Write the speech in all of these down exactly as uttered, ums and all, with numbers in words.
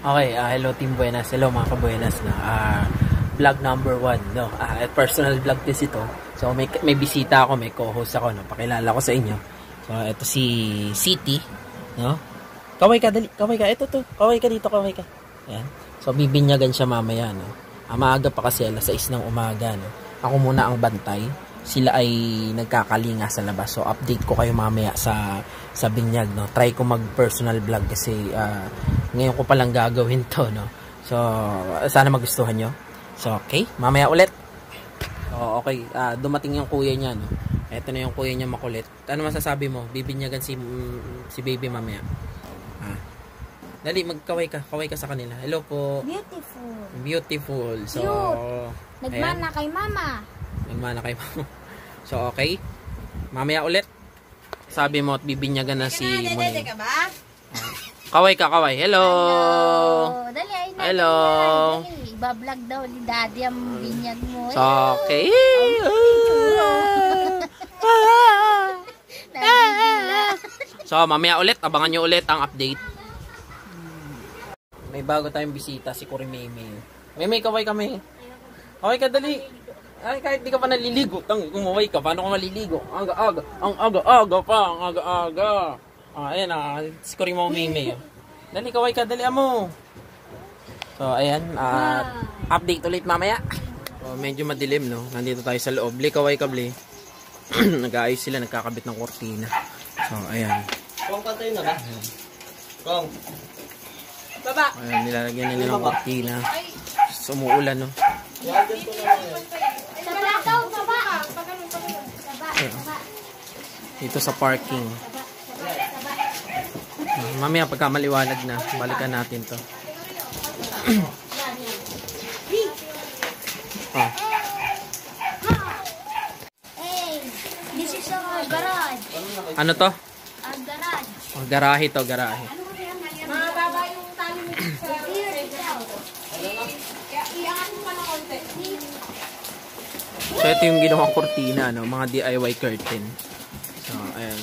Okay, uh, hello Team Buenas. Hello mga kabuenas na. Uh, vlog number one, no? Uh, personal vlog this ito. So may may bisita ako, may co-host ako, no? Pakilala ko sa inyo. So ito si City, no? Kaway ka, dali. Kaway ka. Ito to. Kaway ka dito, kaway ka. Ayan. So bibinyagan siya mamaya, no? Ah, maaga pa kasi alas sais ng umaga, no? Ako muna ang bantay. Sila ay nagkakalinga sa labas. So update ko kayo mamaya sa sa binyag, no? Try ko mag personal vlog kasi uh, ngayon ko palang gagawin to, no? So sana magustuhan nyo. So okay, mamaya ulit. So okay, uh, dumating yung kuya niya, no? Ito na yung kuya niya makulit. Ano masasabi mo? Bibinyagan si mm, si baby mamaya. Ah. Dali, magkaway ka. Kaway ka sa kanila. Hello po. Beautiful. Beautiful. So cute. Nagmana kay mama. Nagmana kay mama. So okay. Mamaya ulit. Sabi mo at bibinyagan na si Moni. Ka ba? Kaway ka, kaway. Hello. Hello. Dali, ay na. Hello. Dali, iba-vlog daw ni Daddy ang binyag mo. So okay. So mamaya ulit, abangan nyo ulit ang update. May bago tayong bisita, si Kuri Maymay. Maymay, kaway kami. Kaway ka, dali. Ay, kahit di ka pa naliligo, tang kumaway ka, paano ka maliligo? Ang aga-aga, ang aga-aga pa, ang aga-aga. Ah, ayan ah, si Kuri Maymay. Dali, kaway ka, dali amo. So, ayan, uh, update ulit mamaya. So, medyo madilim, no? Nandito tayo sa loob. Bli, kaway ka, Bli. Nag-aayos sila, nagkakabit ng kortina. So, ayan. Kung pantay na ba? Kung. Baba. Ayan, nilalagyan nila ng kortina. Sumuulan, no? Baba daw, baba. Ayan. Dito sa parking. Mamaya, pagka maliwanag na, balikan natin to. Oh. Hey, this is our garage. Ano to? Our garage. Oh, garahe to, garahe. Mababa yung tali mo sa iangan mo pa na konti. So, ito yung ginawang kortina, no? Mga D I Y curtain. So, ayan.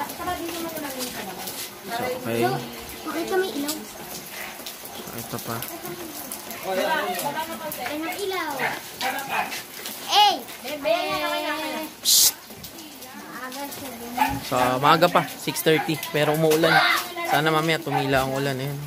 So, okay. Bakit kami ilaw? So, ito pa. Ay, ng ilaw. Hey! Bebe! Psst! Maaga siya din. So, maaga pa, six thirty. Pero umuulan. Sana mamaya tumila ang ulan. Ayan.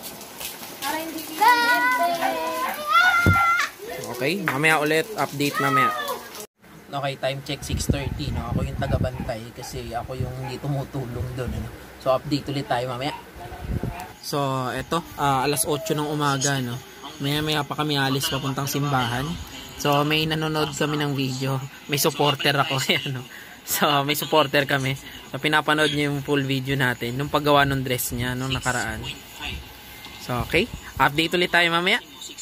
Okay, mamaya ulit. Update mamaya. Okay, time check six thirty. No? Ako yung tagabantay kasi ako yung hindi tumutulong doon. Ano? So, update ulit tayo mamaya. So, eto. Uh, alas otso ng umaga. No? Maya-maya pa kami alis papuntang simbahan. So, may nanonood kami ng video. May supporter ako. Ano? So, may supporter kami. So, pinapanood niyo yung full video natin. Nung paggawa ng dress niya, nung nakaraan. So, okay. Update ulit tayo mamaya.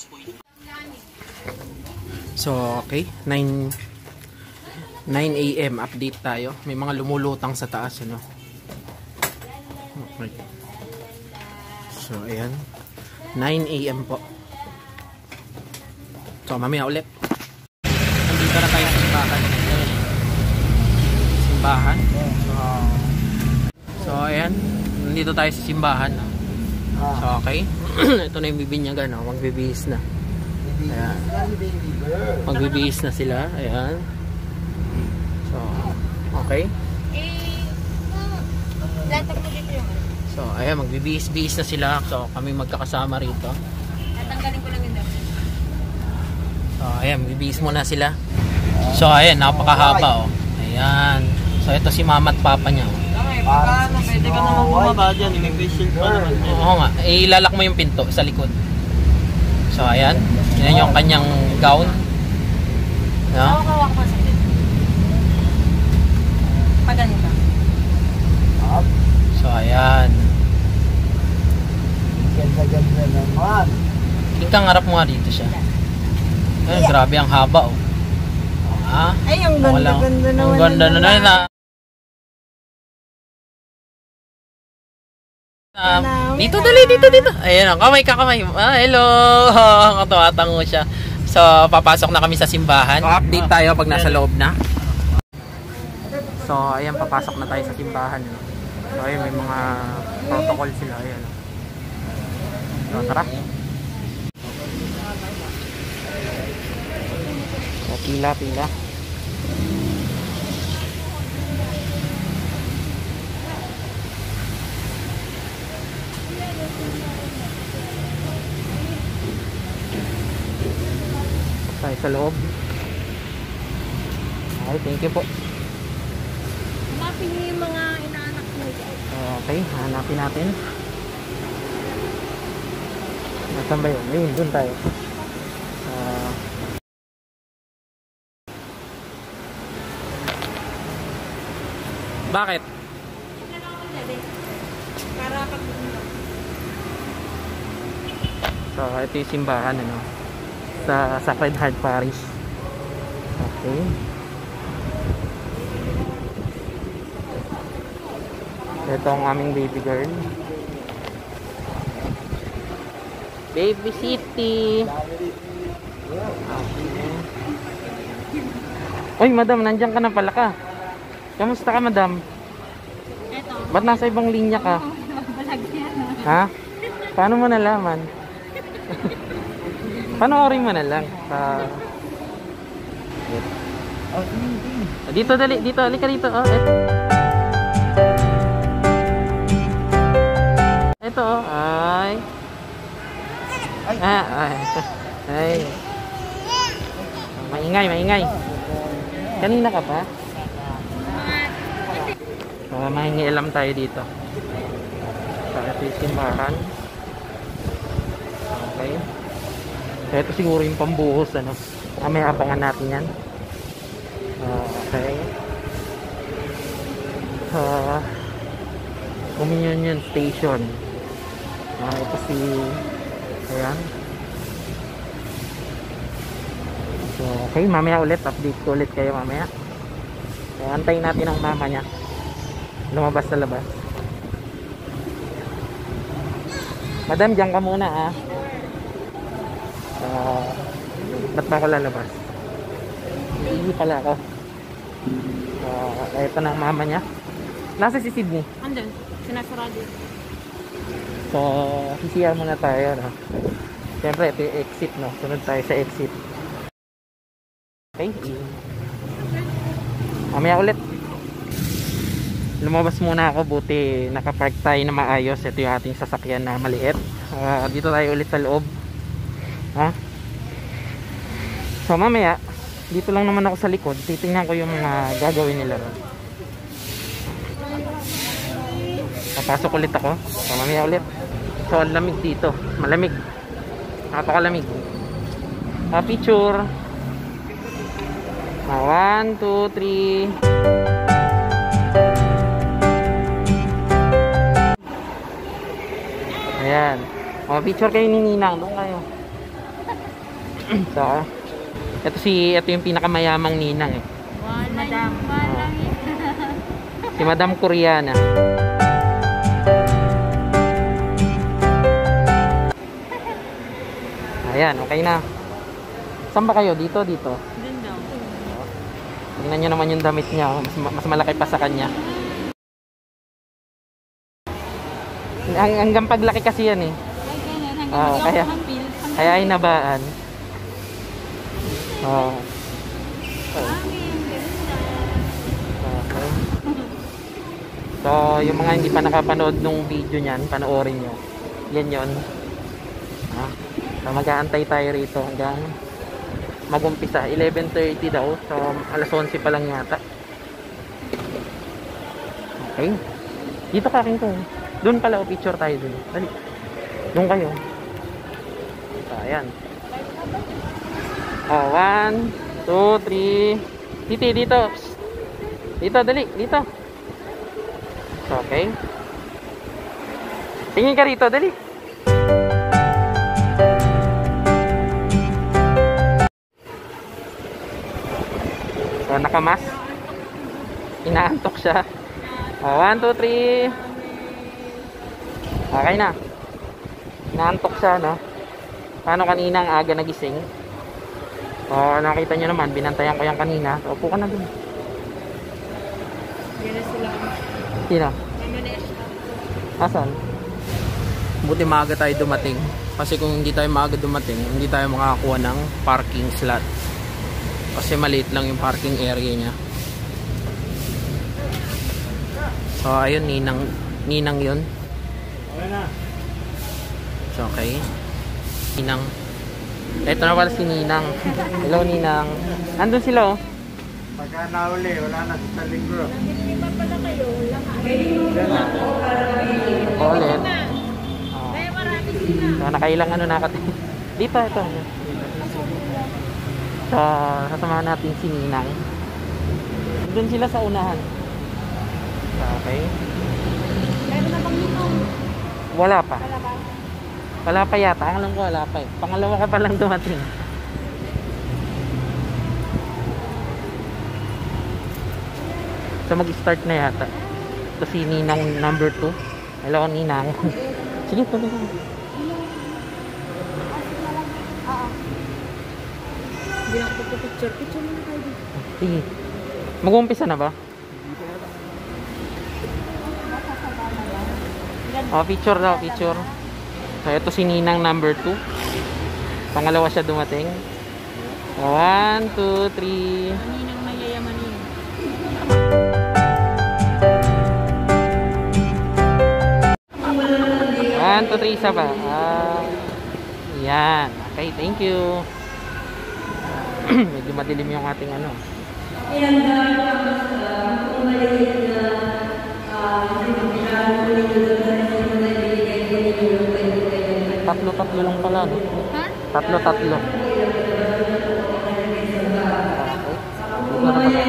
So, okay. nine A M update tayo. May mga lumulutang sa taas, ano. Okay. So, ayan. nine A M po. So, mamaya ulit. Nandito na tayo sa simbahan. Simbahan. So, so, ayan. Nandito tayo sa simbahan. So, okay. Ito na yung bibinyagan, no? Magbibihis na. Ayan. Magbibihis na sila. Ayan. So, okay. So, ayan. Magbibihis-bihis na sila. So, kami magkakasama rito. Tatanggalin ko lang yun daw. So, ayan. Magbibihis muna sila. So, ayan. Napakahaba, oh. Ayan. So, ito si mama at papa niya, oh. Paano? Pwede ka naman bumaba dyan. May face shield pa naman. Oo nga. Eh, ilalak mo yung pinto sa likod. So, ayan. Yan yung kanyang gown. No? Nakakawak pa sa akin. Pag ganito. So, ayan. Ganda-ganda naman. Ikang harap mo nga dito siya. Ayan, grabe ang haba, oh. Ah, Ay, ang ganda-ganda naman. Ang ganda na na na. Um, dito, dali, dito, dito. Ayan, kamay ka, kamay. Ah, hello. Katawa-tango siya. So, papasok na kami sa simbahan. So, update tayo pag nasa loob na. So, ayan, papasok na tayo sa simbahan. So, ayun, may mga protocol sila. Ayan. So, tara. So, pila, pila. Tayo sa loob. Okay, thank you po. Hanapin niyo yung mga inaanak mo. Okay, hanapin natin. Nasaan ba yun? Ayun, dun tayo. Uh, bakit? Para pag... So, ito yung simbahan, ano? Sa Sacred Heart Parish. Okay. Ito ang aming baby girl. Baby City. Oy, madam, nandiyan ka na pala ka. Kamusta ka, madam? Eto. Ba't nasa ibang linya ka? Balag yan. Ha? Paano mo nalaman? Panoorin mo na lang sa dito, dali, dito, halika dito. Oh, eto. Ito, oh. Ay. Ah, ay. Ay. Maingay, maingay. Kanina ka pa? Uh, mahingialam tayo dito. Sa ito yung simbahan. Okay. So, ito siguro yung pambuhos, ano. Ah, may abangan natin yan. Uh, okay. Uh, Communion Station. Uh, ito si... Ayan. So, okay. Mamaya ulit. Update ko ulit kayo mamaya. So, antayin natin ang mama niya. Lumabas sa labas. Madam, dyan ka muna, ah. Uh, ba't ba ako lalabas? Hindi pala ako. Uh, ito na ang mama niya. Nasa si Sydney? Andun. Sinasarado. So, sisiya muna tayo, no? Siyempre, ito yung exit, no? Sunod tayo sa exit. Okay. Mamaya ulit. Lumabas muna ako. Buti nakapark tayo na maayos. Ito yung ating sasakyan na maliit. Uh, dito tayo ulit sa loob. Ha? So mamaya dito lang naman ako sa likod, titingnan ko yung mga gagawin nila ron. Papasok ulit ako. So mamaya ulit. So ang lamig dito, malamig, napakalamig. Ah, picture. Ah, one, two, three. Ayan. Oh, picture kayo ni Ninang, doon kayo. So, ito si ito yung pinakamayamang ninang eh. Madam. Walang Si Madam Koreana. Ayan, okay na. Saan ba kayo? Dito, dito. Dun daw. Tingnan nyo naman yung damit niya. Mas, mas malaki pa sa kanya. Hang, hanggang paglaki kasi yan eh. Ay, ganyan. Hanggang Oo, mag-ako kaya- ng pills. Kaya ay nabaan. Oh. Okay. So, yung mga hindi pa nakapanood nung video niyan, panoorin nyo. Yan yun. Ah, so, mag-aantay tayo rito hanggang mag-umpisa. eleven thirty daw. So, alas onse pa lang yata. Okay. Dito ka akin ko. Doon pala o picture tayo dun. Dali. Doon kayo. So, ayan. Oh, one, two, three. Dito, dito. Dito, dali. Dito. Okay. Tingin ka rito, dali. So, nakamas. Inaantok siya. Oh, one, two, three. Okay na. Inaantok siya, no? Paano kanina ang aga nagising? Oh, nakita nyo naman, binantayan ko yan kanina. So, upo ka na dun. Yan na sila. Sino? Mama na siya. Asan? Buti maaga tayo dumating. Kasi kung hindi tayo maaga dumating, hindi tayo makakakuha ng parking slot. Kasi maliit lang yung parking area niya. So ayun, ninang ninang yun. So okay. Ninang. Ito na pala si Ninang. Hello Ninang. Andun sila oh. Pagka nauli, wala na sa linggo. Lima pala kayo, wala ka. Ito ulit. Kaya marami sila. So nakailang ano nakat. Dito ito. So kasamahan natin si Ninang. Andun sila sa unahan. Okay. Meron na bang minong? Wala pa. Wala ba? Wala pa yata. Ang alam ko wala pa eh. Pangalawa ka pa lang dumating. So mag-start na yata. Ito si Ninang number two. Hello Ninang. Sige, tuloy ko. Oo. Hindi na ako picture. Picture mo na kayo dito. Sige. Mag-uumpisa na ba? Oh, picture daw, picture. So, ito si Ninang number two. Pangalawa siya dumating. one, two, three. Ninang mayayaman yun. one, two, three, isa ba? Ah, yan. Okay, thank you. Medyo madilim yung ating ano. Tatlo-tatlo lang pala, no? Ha? Tatlo-tatlo. Okay.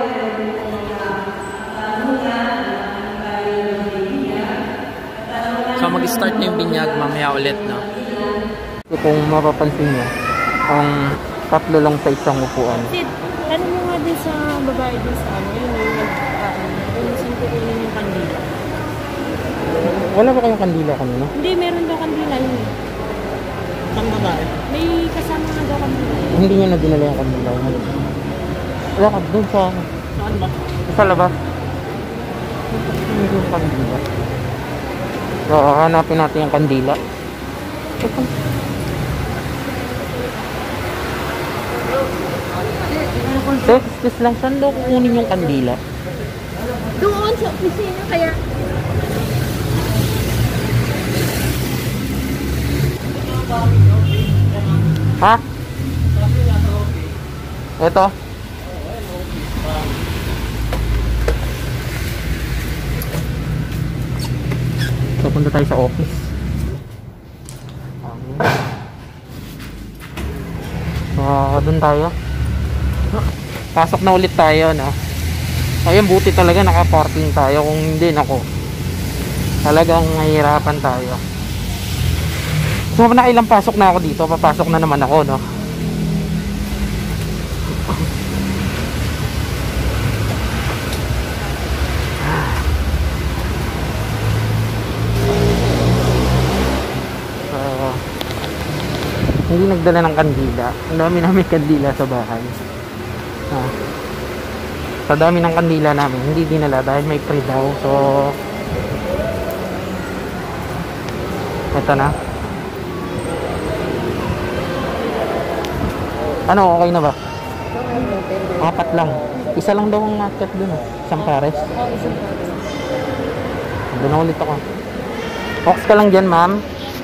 So mag-start na yung binyag mamaya ulit, no? So, kung mapapansin nyo, ang tatlo lang sa isang upuan. Sid, ano mo nga din sa babae din sa ano, yun yung yung saan kukunin yung kandila? Wala ba kayong kandila kanina? Hindi, meron daw kandila yun eh. Saan babae? May kasama nga daw kandila. Hindi niya na dinala yung kandila. Wala ka doon sa... Saan ba? Sa labas. Hindi yung kandila. So, hanapin natin yung kandila. So, excuse lang. Saan daw kukunin yung kandila? Doon sa opisina kaya. Ha? Ito? So, punta tayo sa office. So, doon tayo. Pasok na ulit tayo, no? Ayun, buti talaga naka-parking tayo. Kung hindi, nako, talagang nahihirapan tayo. So, nakailang pasok na ako dito. Papasok na naman ako, no? So, hindi nagdala ng kandila. Ang dami namin kandila sa bahay. Ah. Sa dami ng kandila namin, hindi dinala dahil may free daw. So, ito na. Ano, okay na ba? Apat lang. Isa lang daw ang market dun. Isang pares. Oo, isang pares. Doon na ulit ako. Box ka lang dyan, ma'am.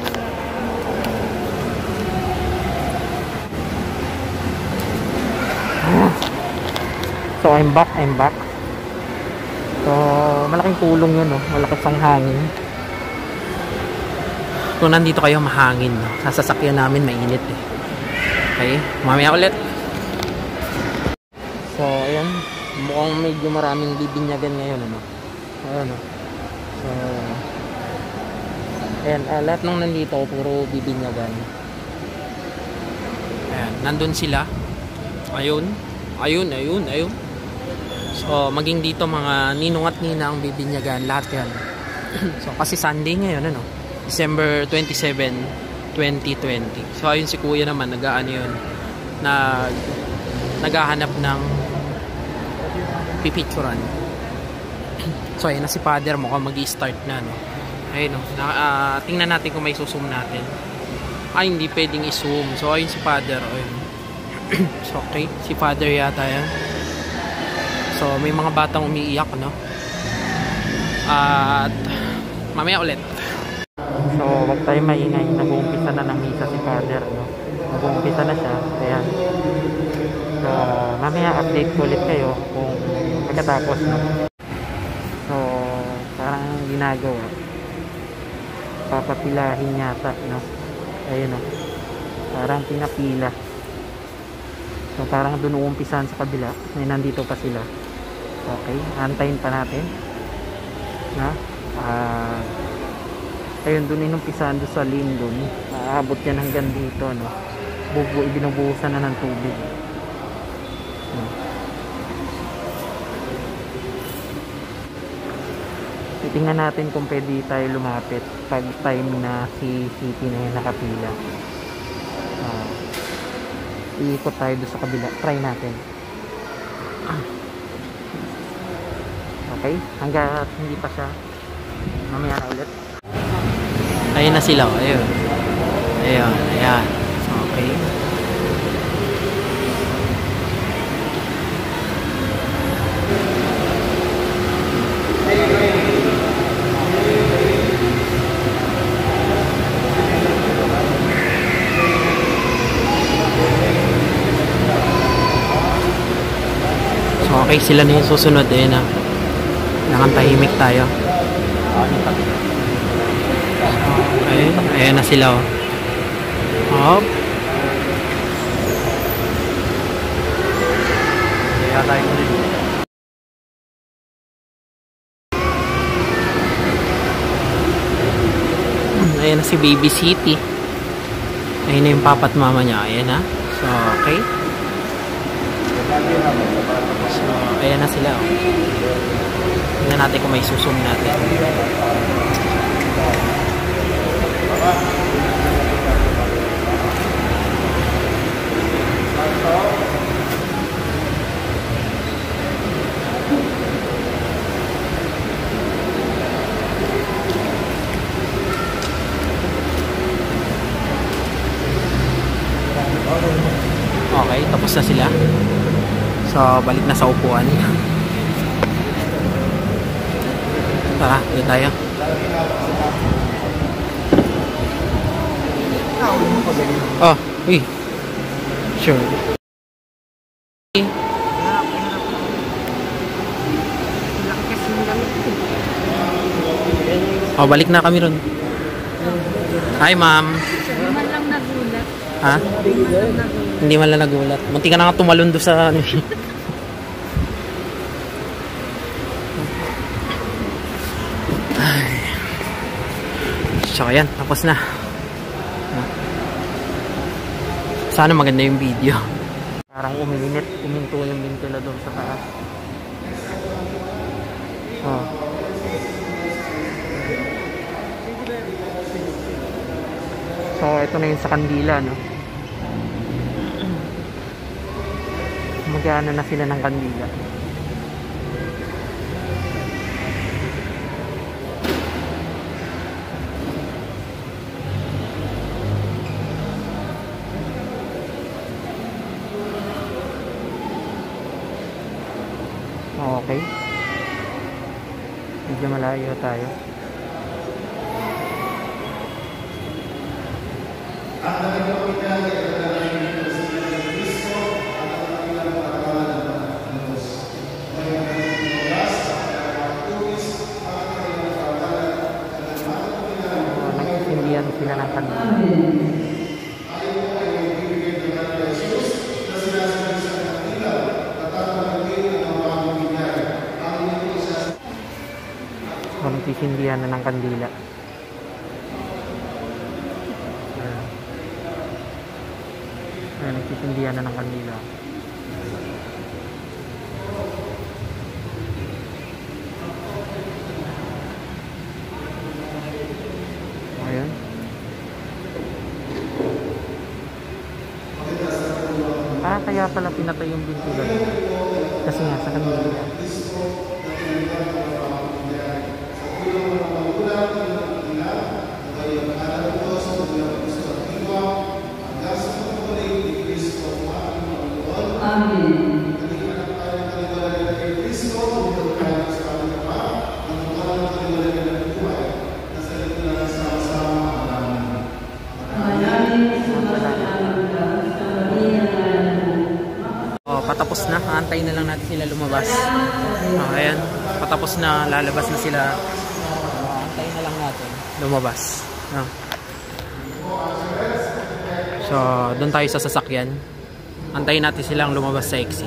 So, I'm back, I'm back. So, malaking tulong yun, no? Malaking pang hangin. Kung nandito kayo, mahangin, no? Sa sasakyan namin, mainit, eh. Okay, mamaya ulit. So, ayan. Mukhang medyo maraming bibinyagan ngayon, ano? Ayan, no? So, ayan, uh, lahat ng nandito, puro bibinyagan. Ayan, nandun sila. Ayun. Ayun, ayun, ayun. So, maging dito mga ninong at ninang bibinyagan, lahat yan. So, kasi Sunday ngayon, ano? December twenty-seventh, twenty twenty. So, ayun si kuya naman, nag-aano yun, na naghahanap ng pipicturan. So, ayun na si father, mukhang mag-i-start na, no? Ayun, no? Na, uh, tingnan natin kung may susum natin. Ay, hindi pwedeng i-zoom. So, ayun si father. Ayun. So, okay. Si father yata yan. So, may mga batang umiiyak, no? At, mamaya ulit. So, wag tayo maingay. Nag-uumpisa na ng misa si father, no? Nag-uumpisa na siya. Ayan. So, mamaya update ko ulit kayo kung pagkatapos, no? So, parang ginagawa. Papapilahin yata, no? Ayun, no? Parang pinapila. So, parang doon uumpisahan sa kabila. May nandito pa sila. Okay. Antayin pa natin. Na? Ah... Uh, ayun, doon inumpisahan doon sa lane doon. Aabot yan hanggang dito, no? Bubu, ibinubuhusan na ng tubig. No? Titingnan natin kung pwede tayo lumapit pag time na si City na yung nakapila. Uh, iikot tayo doon sa kabila. Try natin. Okay? Hanggang hindi pa siya. Mamaya na ulit. Ayun na sila, oh. Ayun. Ayun, ayan. Okay. So, okay, sila na yung susunod. Ayun na. Nakantahimik tayo. Okay, ayan na sila, oh. Hop. Kaya tayo ulit. Ayan na si Baby City. Ayan na yung papa at mama niya. Ayan na. So, okay. So, ayan na sila, oh. Tingnan natin kung may susum natin. Okay, tapos na sila. So, balik na sa upuan. Tara, dito tayo. Oh, uy. Sure. Oh, balik na kami ron. Hi, ma'am. Hindi man lang nagulat. Ha? Hindi man lang nagulat. Munti ka na nga tumalon doon sa ano. So, ayan. Tapos na. Sana maganda yung video. Parang uminit. Uminto yung bintila doon sa taas. Oh. So, ito na yung sa kandila, no? Mag-ano na sila ng kandila. Okay. Medyo malayo tayo. Nagsisindihan sila ng kanila. Nagsisindihan na ng kandila. Ayan, nagsisindihan na ng kandila. Ayan. Ah, kaya pala pinatay yung bintila. Kasi nga sa kandila. patapos na. Aantayin na lang natin sila lumabas. Uh, ayan, patapos na, lalabas na sila. Uh, aantayin na lang natin lumabas. Uh. So, doon tayo sa sasakyan. Antayin natin silang lumabas sa exit.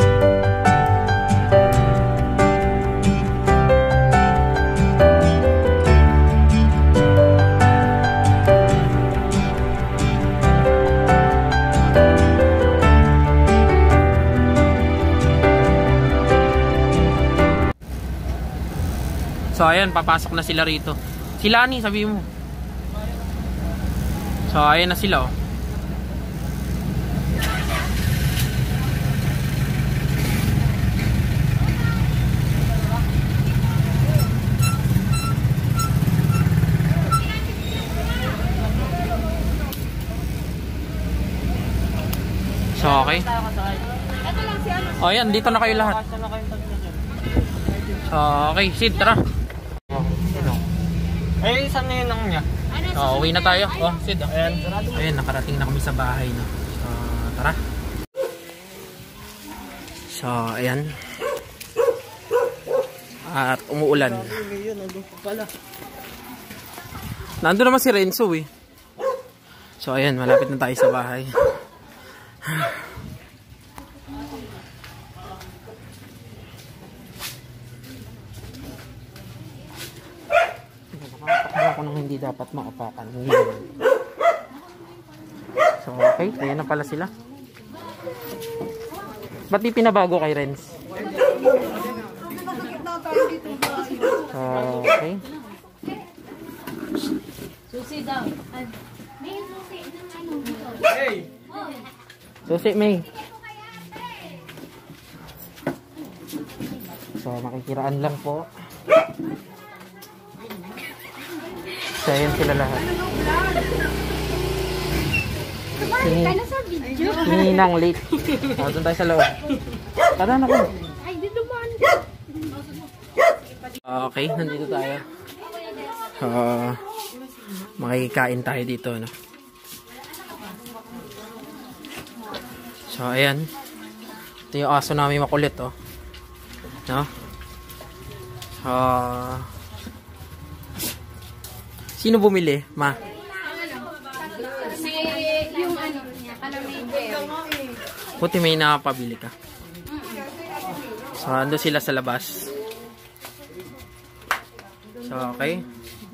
So ayan, papasok na sila rito. Sila ni, sabi mo. So ayan na sila oh. So okay. Oh ayan, dito na kayo lahat. So okay, Sid, tara. Eh, saan na yun ang niya? Oh, uwi na tayo. Oh, Sid. Oh. Ayan. Ayan, nakarating na kami sa bahay, no. So, tara. So, ayan. At umuulan. Nandun naman si Renzo, eh. So, ayan, malapit na tayo sa bahay. Ako nang hindi dapat maapakan. So, okay. Ayan na pala sila. Ba't di pinabago kay Renz? So, okay. Susi daw. May susi ng ano dito. Hey! Susi, May. So, makikiraan lang po. So, ayan sila lahat. Hininang late. O, doon tayo sa loob. Tara na ko. Ay, dito ba? Okay, nandito tayo. So, makikikain tayo dito, no? So, ayan. Ito yung aso namin makulit, oh. No? So, sino bumili, ma? Kasi yung ano niya, kalamay. Buti may nakapabili ka. So, ando sila sa labas. So, okay.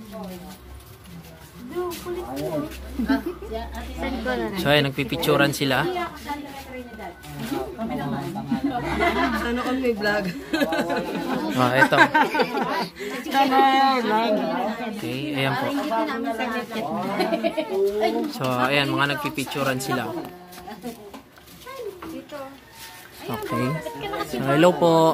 So, ay, nagpipicturan sila. Ano kung may vlog? Oh, ito. Okay, ayan po. So, ayan, mga nagpipicturan sila. Okay. So, hello po.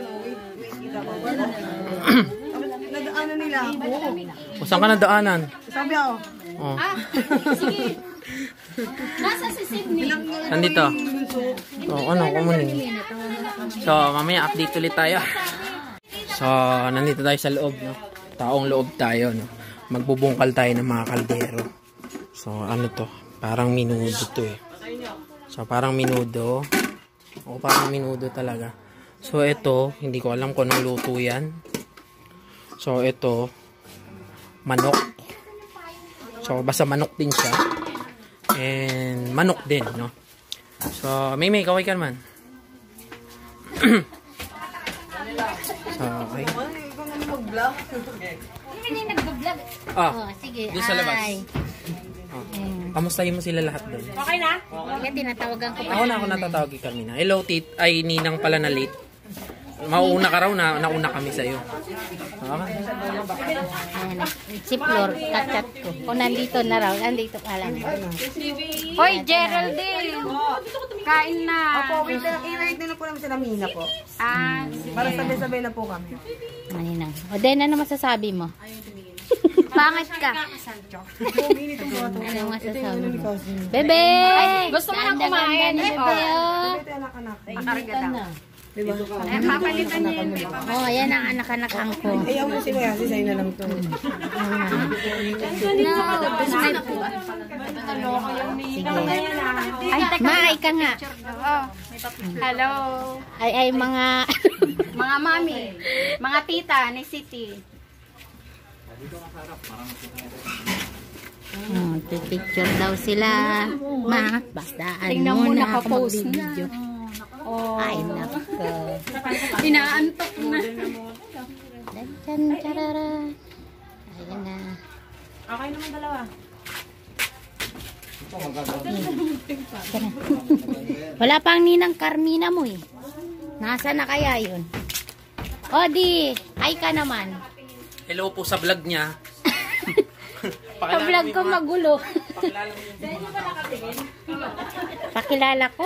Nadaanan nila ako. O, saan ka nadaanan? Sabi ako. Oh. Ah, sige. Nasa si Sydney. Nandito. So, ano, kumunin. So, mamaya update ulit tayo. So, nandito tayo sa loob, no? Taong loob tayo, no? Magbubungkal tayo ng mga kaldero. So, ano to? Parang minudo to, eh. So, parang minudo. O, parang minudo talaga. So, ito, hindi ko alam kung anong luto yan. So, ito, manok. So, basta manok din siya. And, manok din, no? So, may may, kaway ka naman. So, okay. Ikaw naman mag-vlog. Hindi nag-vlog. Ah, Oh, sige. doon sa labas. Ay. Oh. Kamustahin mo sila lahat doon? Okay na? Kaya tinatawagan ko pa. Ako na ako natatawag kay Carmina. Hello, Tit. Ay, ninang pala na late. Mauuna ka raw, na, nauna kami sa'yo. Okay. Ayan na. Si Flor, kat-kat ko. Kung nandito na raw, nandito pala na. Hoy, Geraldine! Kain na! Opo, wait na. I-wait na po namin sila Mina po. Ah, Para sabay-sabay na po kami. maninang. O, Den, ano masasabi mo? Pangit ka. Ano masasabi mo? Bebe! Gusto mo na kumain? Bebe, oh. Ito anak-anak. Nandito na. Diba? Ay, papalitan niya yung pipa. Oh, ayan ang anak-anakan ko. Ayaw mo si Maya, si Say na lang to. No, this might po. Sige. Ay, maay ka nga. Hello. Ay, ay, mga... Mga mami, mga tita ni City. Oh, picture daw sila. Ma, bastaan Tingnan mo mo, na ako nakapost na. magbibideo. Oh. Ay, nako. Inaantok na. Dyan, charara. Ayan na. Okay naman dalawa. Wala pang ninang Carmina mo eh. Nasa na kaya yun? O di, hi ka naman. Hello po sa vlog niya. Ka-vlog ko magulo. Pakilala ko?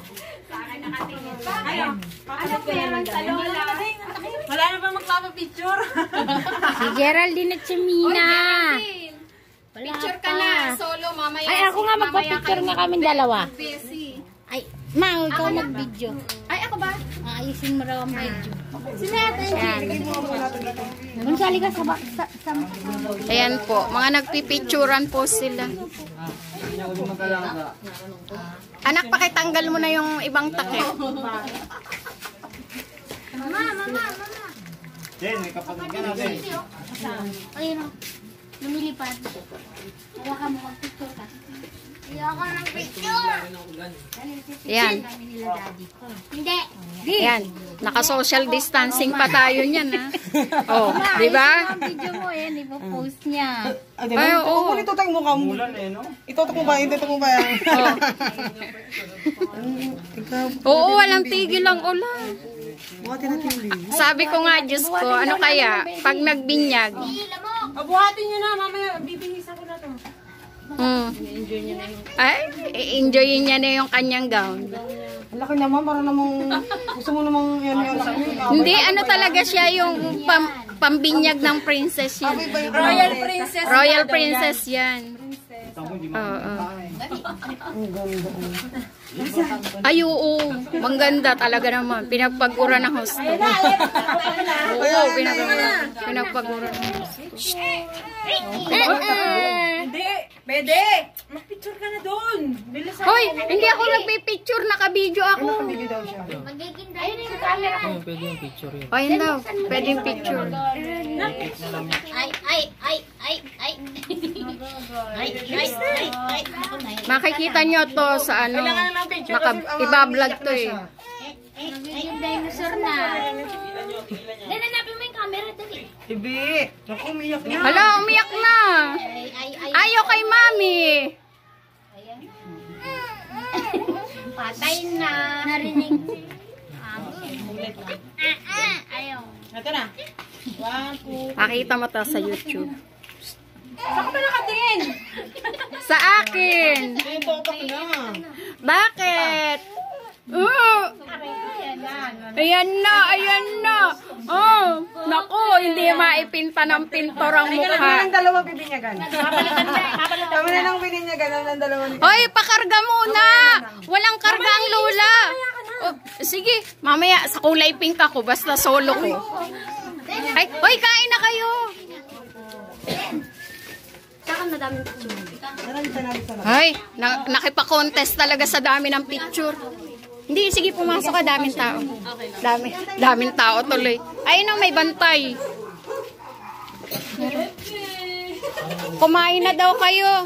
Wala na ba magpapapicture? Si Geraldine at si Mina. Wala Picture ka pa. na. Solo, mamaya. Ay, ako nga magpa-picture nga kami dalawa. Busy. Ay, ma, ikaw mag-video. Ay, ako ba? Ayusin mo raw ang video. Sila natin. Kung sali ka sa, sa, sa... Ayan po, mga nagpipicturan po sila. Anak, pakitanggal mo na yung ibang takip. Mama, mama, mama. Jen, may kapatid ka na, Jen. Ayun o. Lumilipad. Huwag ka mo mag-picture ka. Ayoko ng picture. Ayan. Hindi. Ayan. Naka-social distancing pa tayo niyan, ha? Oh, di ba? Ang video mo yan, ipopost niya. Ay, Ay, oo. oo. Kung itutok mo ka mo. Ulan eh, no? Itutok mo ba? Itutok mo ba yan? Ikaw. Oo, walang tigil ang ulan. Mga tinatindi. Sabi ko nga, Diyos ko, ano kaya, pag nagbinyag, Abuhatin nyo na, mamaya bibihisan ko na to. hmm. Ay, enjoyin niya na yung kanyang gown. Ang laki naman, para namang, gusto mo namang yan yung laki. Hindi, ano talaga siya yung pam, pambinyag ng princess yun. Royal Princess. Royal princess yan. Oo. Ay, oo. Mangganda talaga naman. Pinagpagura ng hosto. Oo, pinagpagura. Pinagpagura ng hosto. Hindi, pwede. Mag-picture ka na doon. Bilis ako. Hoy, hindi ako nagpipicture. Naka-video ako. Video daw siya. Magiging dahil sa camera. Oh, pwede yung picture yun. O, yun daw. Pwedeng picture. Ay, ay, ay, ay, ay. Ay, ay, ay, ay. Makikita nyo to sa ano. Maka, ibablog to eh. Nagiging dinosaur na. Nananapin mo yung camera, dali. Ibi. Naku, umiyak na. Hala, umiyak na. Ay, ay, ay. Ayaw kay mami. Patay na. Narinig. Ah, ah, ayaw. Ito na. One, two. Pakita mo to sa YouTube. Saan ka ba nakatingin? Sa akin. Itutok na. Bakit? Uh, ayan na, ayan na. Oh, naku, hindi maipinta ng pintor ang Kami mukha. ng dalawa bibinyagan. Kami na ng binyagan ng dalawa ni. Hoy, pakarga muna. Walang karga ang lola. Oh, sige, mamaya sa kulay pink ako, basta solo ko. Ay, hoy, kain na kayo. Saka madaming picture. Ay, na nakipa-contest talaga sa dami ng picture. Hindi, sige, pumasok ka, daming tao. Dami, daming tao tuloy. Ayun o, may bantay. Kumain na daw kayo.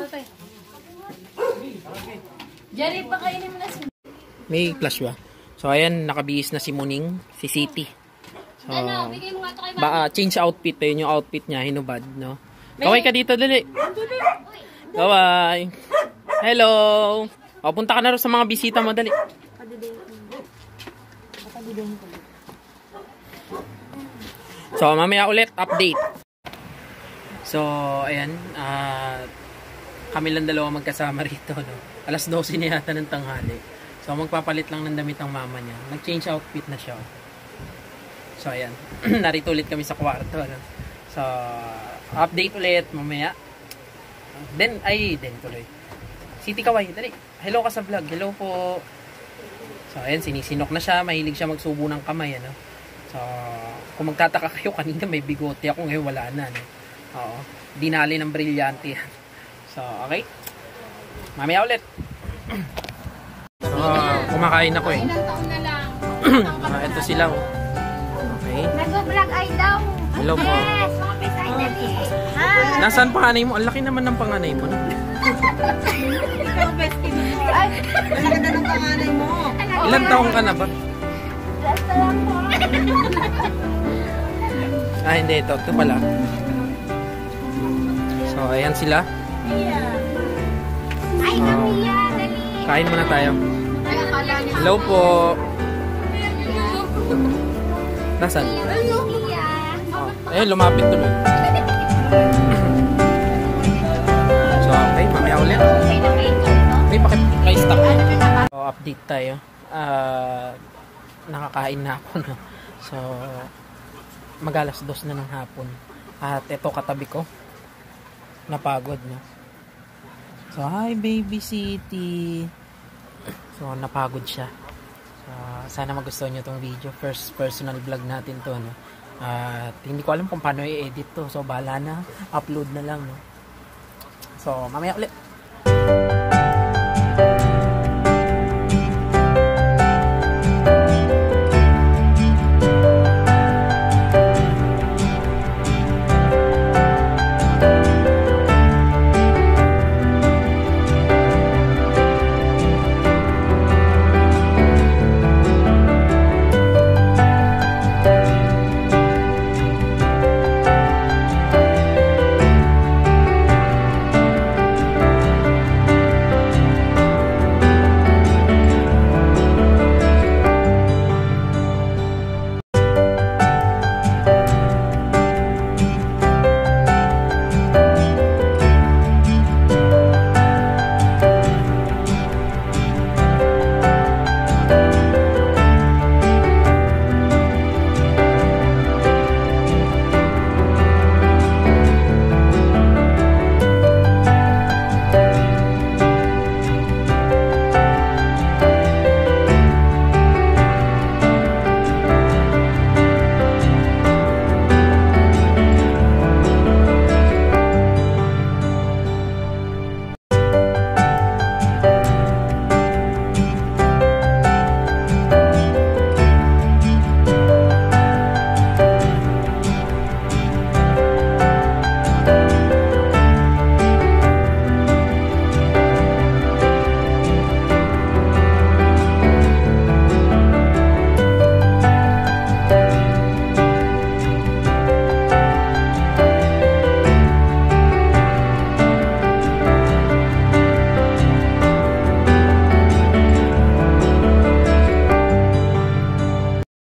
May flash ba? So, ayan, nakabihis na si Muning, si City. So, ba, uh, change outfit. Ayun yung outfit niya, hinubad, no? Kaway ka dito, dali. Kaway. Hello. O, punta ka na rin sa mga bisita mo, dali. So, mamaya ulit, update. So, ayan, ah, uh, kami lang dalawa magkasama rito, no? Alas dose na yata ng tanghali. So, magpapalit lang ng damit ang mama niya. Nag-change outfit na siya. So, ayan. Narito ulit kami sa kwarto, no? So, update ulit mamaya. Then, ay, then tuloy. City Kaway, dali. Hello ka sa vlog. Hello po. So, So, ayan, sinisinok na siya. Mahilig siya magsubo ng kamay, ano. So, kung magtataka kayo, kanina may bigote ako, ngayon wala na, no. Oo. Dinali ng brilyante yan. So, okay. Mamaya ulit. So, kumakain ako eh. uh, ito sila. Okay. Nag-vlog ay daw. Hello po. Yes, mga excited eh. Hi. Nasaan panganay mo? Ang laki naman ng panganay mo. No? Ikaw, bestie mo. Ay, ang ganda ng panganay mo. Ilan taong ka na ba? Basta lang po. Ah, hindi. Ito. Ito pala. So, ayan sila. Ay, Mia, dali. Kain muna tayo. Hello po. Nasaan? Mia. Oh, ayun, lumapit tuloy. So, okay. Mamaya ulit. Okay, pakip-stop. So, update tayo. Uh, nakakain na ako, no? So, mag-alas dos na ng hapon. At ito katabi ko. Napagod, no? So, hi, baby city. So, napagod siya. So, sana magustuhan nyo tong video. First personal vlog natin to, no? At uh, hindi ko alam kung paano i-edit to. So, bahala na. Upload na lang, no? So, mamaya ulit.